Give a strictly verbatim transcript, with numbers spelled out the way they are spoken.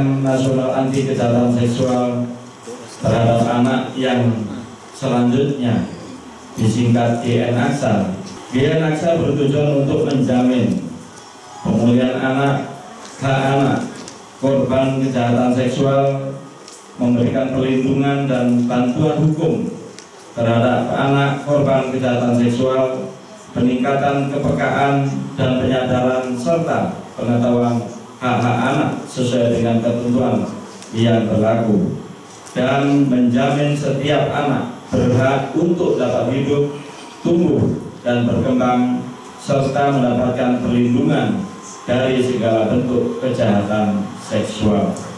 Gerakan Nasional Anti Kejahatan Seksual Terhadap Anak yang selanjutnya disingkat G N AXA. G N AXA bertujuan untuk menjamin pemulihan anak, hak anak, korban kejahatan seksual, memberikan perlindungan dan bantuan hukum terhadap anak korban kejahatan seksual, peningkatan kepekaan dan penyadaran serta pengetahuan hak-hak anak sesuai dengan ketentuan yang berlaku, dan menjamin setiap anak berhak untuk dapat hidup, tumbuh, dan berkembang serta mendapatkan perlindungan dari segala bentuk kejahatan seksual.